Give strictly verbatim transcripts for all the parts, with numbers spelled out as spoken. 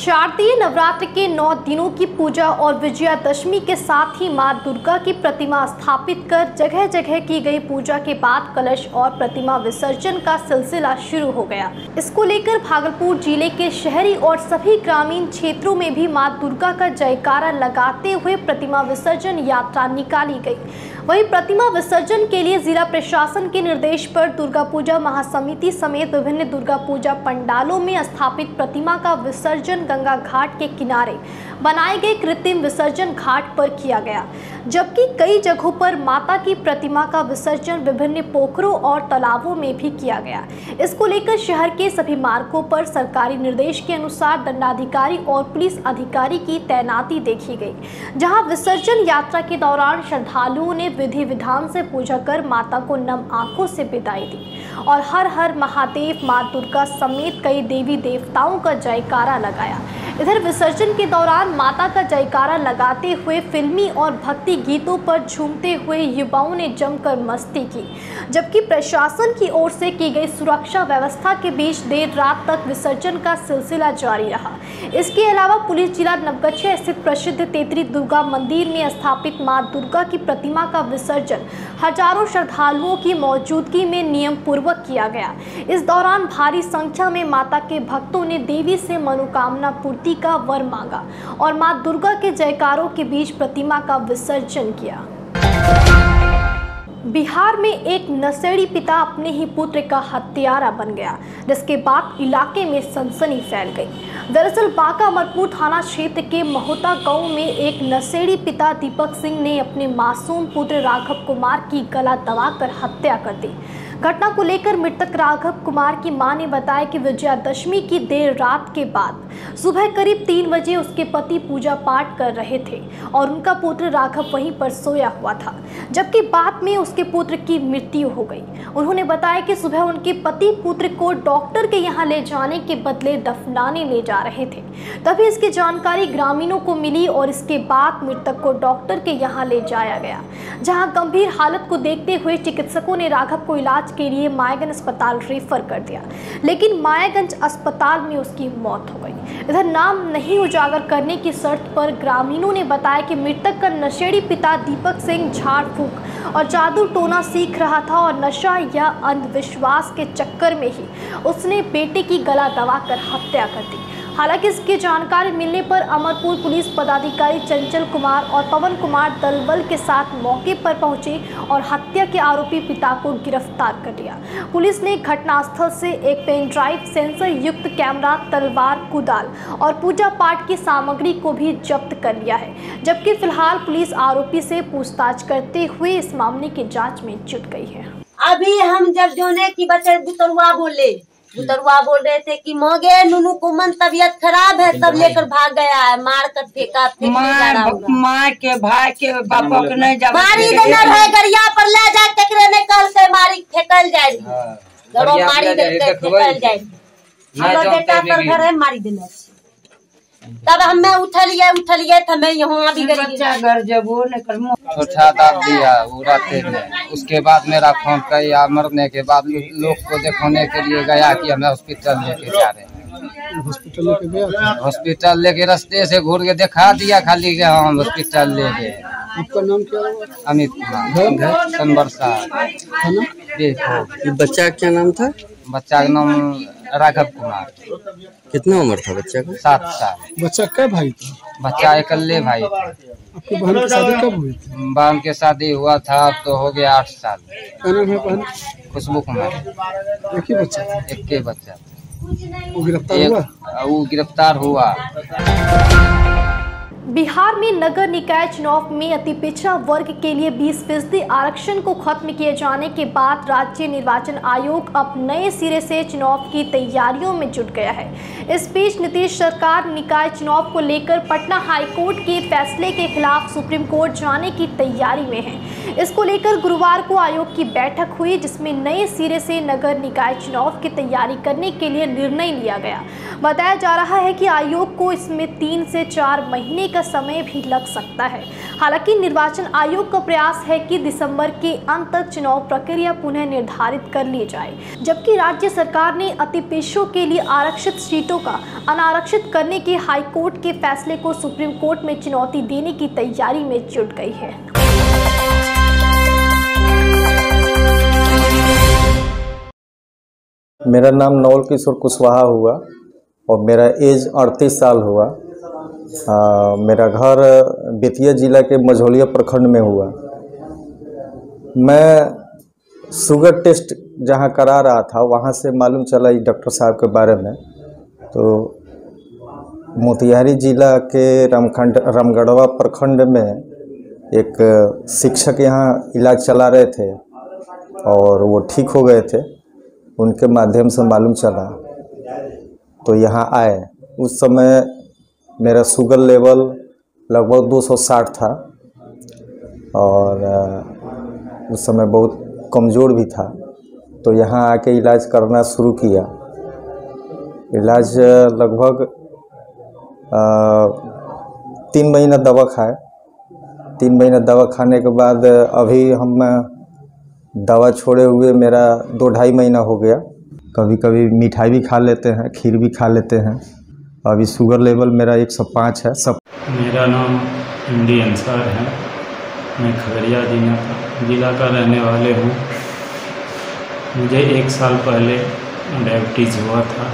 शारदीय नवरात्र के नौ दिनों की पूजा और विजयादशमी के साथ ही मां दुर्गा की प्रतिमा स्थापित कर जगह जगह की गई पूजा के बाद कलश और प्रतिमा विसर्जन का सिलसिला शुरू हो गया। इसको लेकर भागलपुर जिले के शहरी और सभी ग्रामीण क्षेत्रों में भी मां दुर्गा का जयकारा लगाते हुए प्रतिमा विसर्जन यात्रा निकाली गई। वहीं प्रतिमा विसर्जन के लिए जिला प्रशासन के निर्देश पर दुर्गा पूजा महासमिति समेत विभिन्न दुर्गा पूजा पंडालों में स्थापित प्रतिमा का विसर्जन गंगा घाट के किनारे बनाए गए कृत्रिम विसर्जन घाट पर किया गया, जबकि कई जगहों पर माता की प्रतिमा का विसर्जन विभिन्न पोखरों और तालाबों में भी किया गया। इसको लेकर शहर के सभी मार्गों पर सरकारी निर्देश के अनुसार दंडाधिकारी और पुलिस अधिकारी की तैनाती देखी गई, जहां विसर्जन यात्रा के दौरान श्रद्धालुओं ने विधि विधान से पूजा कर माता को नम आंखों से विदाई दी और हर हर महादेव, मां दुर्गा समेत कई देवी देवताओं का जयकारा लगाया। इधर विसर्जन के दौरान माता का जयकारा लगाते हुए फिल्मी और भक्ति गीतों पर झूमते हुए युवाओं ने जमकर मस्ती की, जबकि प्रशासन की ओर से की गई सुरक्षा व्यवस्था के बीच देर रात तक विसर्जन का सिलसिला जारी रहा। इसके अलावा पुलिस जिला नवगछिया स्थित प्रसिद्ध तेतरी दुर्गा मंदिर में स्थापित मां दुर्गा की प्रतिमा का विसर्जन हजारों श्रद्धालुओं की मौजूदगी में नियम पूर्वक किया गया। इस दौरान भारी संख्या में माता के भक्तों ने देवी से मनोकामना पूर्ति का वर मांगा और मां दुर्गा के जयकारों के बीच प्रतिमा का विसर्जन किया। बिहार में एक नशेड़ी पिता अपने ही पुत्र का हत्यारा बन गया, जिसके बाद इलाके में सनसनी फैल गई। दरअसल बांका अमरपुर थाना क्षेत्र के महोता गांव में एक नशेड़ी पिता दीपक सिंह ने अपने मासूम पुत्र राघव कुमार की गला दबाकर हत्या कर दी। घटना को लेकर मृतक राघव कुमार की मां ने बताया कि विजयादशमी की देर रात के बाद सुबह करीब तीन बजे उसके पति पूजा पाठ कर रहे थे और उनका पुत्र राघव वहीं पर सोया हुआ था, जबकि बाद में उसके पुत्र की मृत्यु हो गई। उन्होंने बताया कि सुबह उनके पति पुत्र को डॉक्टर के यहां ले जाने के बदले दफनाने ले जा रहे थे, तभी इसकी जानकारी ग्रामीणों को मिली और इसके बाद मृतक को डॉक्टर के यहाँ ले जाया गया, जहाँ गंभीर हालत को देखते हुए चिकित्सकों ने राघव को इलाज के लिए मायागंज अस्पताल रेफर कर दिया, लेकिन मायागंज अस्पताल में उसकी मौत हो गई। इधर नाम नहीं उजागर करने की शर्त पर ग्रामीणों ने बताया कि मृतक का नशेड़ी पिता दीपक सिंह झाड़ फूक और जादू टोना सीख रहा था और नशा या अंधविश्वास के चक्कर में ही उसने बेटे की गला दबाकर हत्या कर दी। हालांकि इसकी जानकारी मिलने पर अमरपुर पुलिस पदाधिकारी चंचल कुमार और पवन कुमार दलबल के साथ मौके पर पहुंचे और हत्या के आरोपी पिता को गिरफ्तार कर लिया। पुलिस ने घटनास्थल से एक पेन ड्राइव, सेंसर युक्त कैमरा, तलवार, कुदाल और पूजा पाठ की सामग्री को भी जब्त कर लिया है, जबकि फिलहाल पुलिस आरोपी से पूछताछ करते हुए इस मामले की जाँच में जुट गई है। अभी हम जब जोने की बच्चे बुतरुआ बोले बुतरुआ बोल रहे थे कि मोगे नुनू को मन तबीयत खराब है, सब लेकर भाग गया है, मार कर फेंका माँ के भाई के बापा के नहीं जा मारी देना है गरिया पर ले जा केकरे ने कल से मारी फेंकल जाए जरो मारी दे के फेंकल जाए हमरा बेटा पर घर है मारी देना। तब हमें उठलिए उठलिए हमें यहाँ भी बच्चा घर जब वो ने कर उठा दाब दिया उड़ाते में। उसके बाद मेरा फोन किया, मरने के बाद लोग को दिखाने के लिए गया कि हमें हॉस्पिटल लेके जा रहे हैं। हॉस्पिटल लेके गया हॉस्पिटल लेके रास्ते से घूर के दिखा दिया खाली के हम हॉस्पिटल ले गए। आपका नाम क्या हुआ? अमित कुमार संबरसा। बच्चा क्या नाम था? बच्चा का नाम राघव कुमार। कितना उम्र था बच्चा का? सात साल। बच्चा क्या भाई था? बच्चा इकल्ले भाई था। आपकी बहन की शादी कब हुई थी? बहन की शादी हुआ था अब तो हो गया आठ साल। क्या नाम है बहन? खुशबू कुमार। एक ही बच्चा था? एक के बच्चा। वो गिरफ्तार हुआ? वो गिरफ्तार हुआ। बिहार में नगर निकाय चुनाव में अति पिछड़ा वर्ग के लिए बीस फीसदी आरक्षण को खत्म किए जाने के बाद राज्य निर्वाचन आयोग अब नए सिरे से चुनाव की तैयारियों में जुट गया है। इस बीच नीतीश सरकार निकाय चुनाव को लेकर पटना हाईकोर्ट के फैसले के खिलाफ सुप्रीम कोर्ट जाने की तैयारी में है। इसको लेकर गुरुवार को आयोग की बैठक हुई, जिसमें नए सिरे से नगर निकाय चुनाव की तैयारी करने के लिए निर्णय लिया गया। बताया जा रहा है कि आयोग को इसमें तीन से चार महीने का समय भी लग सकता है। हालांकि निर्वाचन आयोग का प्रयास है कि दिसंबर के अंत तक चुनाव प्रक्रिया पुनः निर्धारित कर ली जाए, जबकि राज्य सरकार ने अति पिछड़ों के लिए आरक्षित सीटों का अनारक्षित करने के हाईकोर्ट के फैसले को सुप्रीम कोर्ट में चुनौती देने की तैयारी में जुट गई है। मेरा नाम नवल किशोर कुशवाहा हुआ और मेरा एज अड़तीस साल हुआ। आ, मेरा घर बेतिया जिला के मझौलिया प्रखंड में हुआ। मैं शुगर टेस्ट जहां करा रहा था वहां से मालूम चला इस डॉक्टर साहब के बारे में। तो मोतिहारी जिला के रामखंड रामगढ़वा प्रखंड में एक शिक्षक यहाँ इलाज चला रहे थे और वो ठीक हो गए थे। उनके माध्यम से मालूम चला तो यहाँ आए। उस समय मेरा शुगर लेवल लगभग दो सौ साठ था और उस समय बहुत कमज़ोर भी था। तो यहाँ आके इलाज करना शुरू किया। इलाज लगभग तीन महीना दवा खाए। तीन महीना दवा खाने के बाद अभी हम दवा छोड़े हुए मेरा दो ढाई महीना हो गया। कभी कभी मिठाई भी खा लेते हैं, खीर भी खा लेते हैं। अभी शुगर लेवल मेरा एक सौ पाँच है। सब मेरा नाम एमडी अंसार है। मैं खगड़िया जिला का जिला का रहने वाले हूँ। मुझे एक साल पहले डायबिटीज़ हुआ था।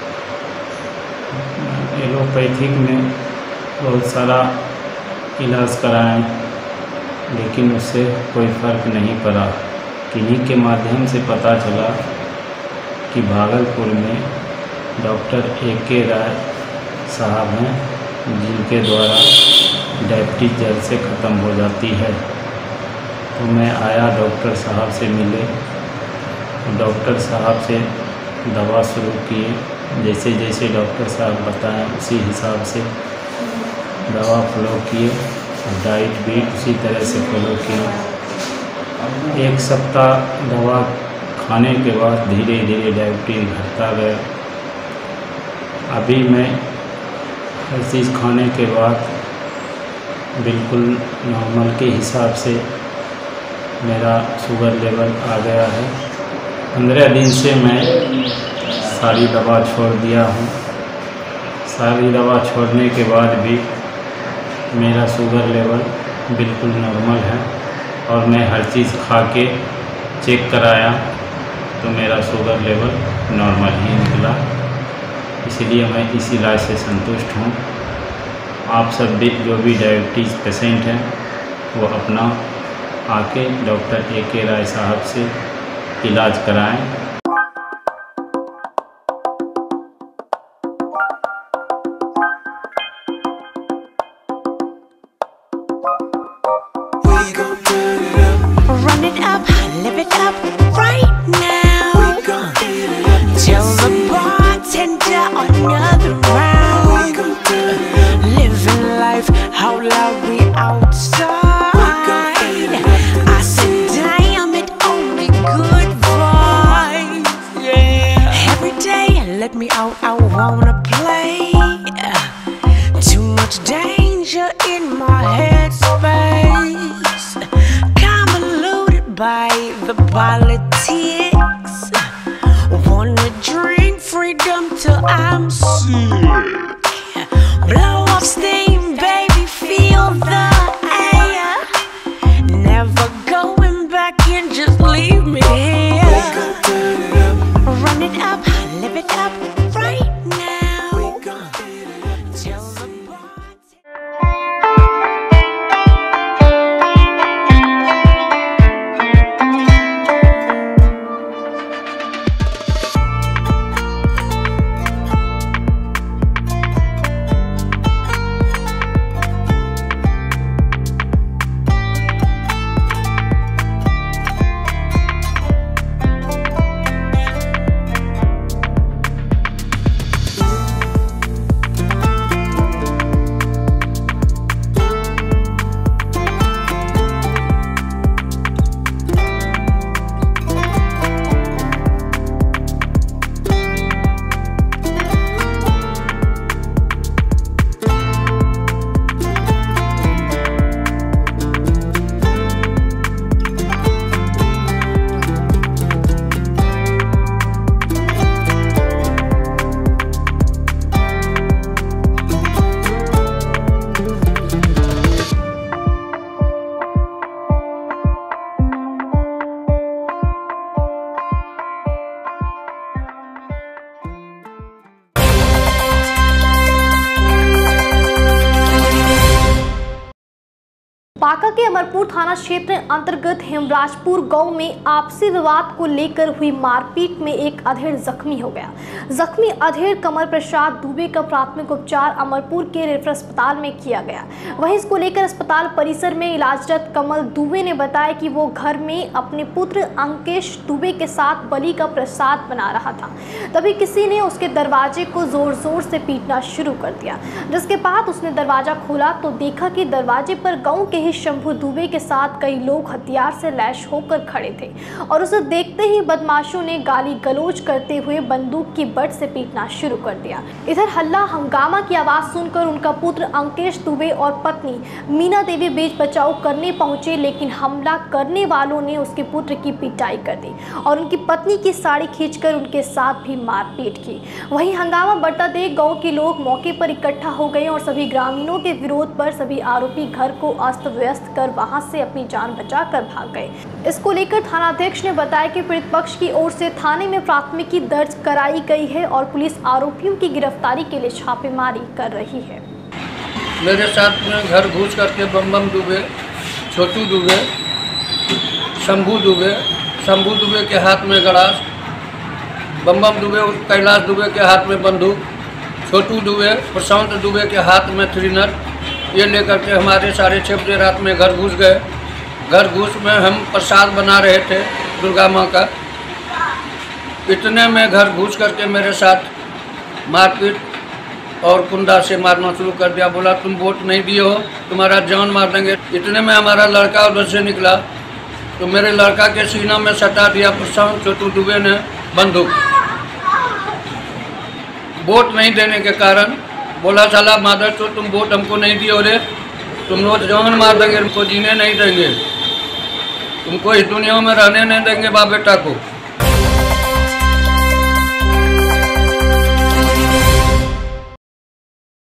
एलोपैथिक में बहुत सारा इलाज कराएं, लेकिन उससे कोई फ़र्क नहीं पड़ा। किन्हीं के माध्यम से पता चला कि भागलपुर में डॉक्टर ए के राय साहब हैं, जिनके द्वारा डायबिटीज़ जड़ से ख़त्म हो जाती है। तो मैं आया, डॉक्टर साहब से मिले। डॉक्टर साहब से दवा शुरू किए। जैसे जैसे डॉक्टर साहब बताएं उसी हिसाब से दवा फॉलो किए और डाइट भी उसी तरह से फॉलो किए। एक सप्ताह दवा खाने के बाद धीरे धीरे डायबिटीज़ घटता गया। अभी मैं हर चीज़ खाने के बाद बिल्कुल नॉर्मल के हिसाब से मेरा शुगर लेवल आ गया है। पंद्रह दिन से मैं सारी दवा छोड़ दिया हूँ। सारी दवा छोड़ने के बाद भी मेरा शुगर लेवल बिल्कुल नॉर्मल है और मैं हर चीज़ खा के चेक कराया तो मेरा शुगर लेवल नॉर्मल ही निकला। इसलिए मैं इस इलाज से संतुष्ट हूँ। आप सब भी जो भी डायबिटीज़ पेशेंट हैं वो अपना आके डॉक्टर ए के राय साहब से इलाज कराएं। Let me out, I wanna play. Too much danger in my headspace. Convoluted by the politics. Wanna drink freedom till I'm sick. Blow off steam, baby, feel the air. Never going back and just leave me here. Run it up, live it up right now. Tell the Banka के अमरपुर थाना क्षेत्र अंतर्गत हेमराजपुर गांव में आपसी विवाद को लेकर हुई मारपीट में एक अधेड़ जख्मी हो गया। जख्मी अधेड़ कमल प्रसाद दुबे का प्राथमिक उपचार अमरपुर के रेफर अस्पताल में किया गया। वहीं इसको लेकर अस्पताल परिसर में इलाजरत कमल दुबे ने बताया कि वो घर में अपने पुत्र अंकेश दुबे के साथ बलि का प्रसाद बना रहा था, तभी किसी ने उसके दरवाजे को जोर जोर से पीटना शुरू कर दिया। जिसके बाद उसने दरवाजा खोला तो देखा कि दरवाजे पर गांव के ही शंभू दुबे के साथ कई लोग हथियार से लैश होकर खड़े थे और उसे देखते ही बदमाशों ने गाली गलौज करते हुए बंदूक की बट से पीटना शुरू कर दिया। इधर हल्ला हंगामा की आवाज सुनकर उनका पुत्र अंकेश दुबे और पत्नी मीना देवी बीच बचाव करने पहुंचे, लेकिन हमला करने वालों ने उसके पुत्र की पिटाई कर दी और उनकी पत्नी की साड़ी खींचकर उनके साथ भी मारपीट की। वहीं हंगामा बढ़ता देख गाँव के लोग मौके पर इकट्ठा हो गए और सभी ग्रामीणों के विरोध पर सभी आरोपी घर को अस्त व्यस्त कर वहां से अपनी जान बचाकर भाग गए। इसको लेकर थानाध्यक्ष ने बताया कि पीड़ित पक्ष की ओर से थाने में प्राथमिकी दर्ज कराई गई है और पुलिस आरोपियों की गिरफ्तारी के लिए छापेमारी कर रही है। मेरे साथ में घर घुस करके बम बम दुबे, छोटू दुबे, शंभू दुबे, शंभू दुबे के हाथ में गड़ास, बम बम दुबे और कैलाश दुबे के हाथ में बंदूक, छोटू दुबे, प्रशांत दुबे के हाथ में थ्रिनर, ये लेकर के हमारे साढ़े छः बजे रात में घर घुस गए। घर घुस में हम प्रसाद बना रहे थे दुर्गा माँ का। इतने में घर घुस करके मेरे साथ मारपीट और कुंडा से मारना शुरू कर दिया। बोला तुम वोट नहीं दिए हो, तुम्हारा जान मार देंगे। इतने में हमारा लड़का उधर से निकला तो मेरे लड़का के सीना में सटा दिया प्रशांत छोटू दुबे ने बंदूक। वोट नहीं देने के कारण बोला साला मादर तो तुम वोट हमको नहीं दिए हो रे, तुम रोज जान मार देंगे, हमको जीने नहीं देंगे, तुमको इस दुनिया में रहने नहीं देंगे बाप बेटा को।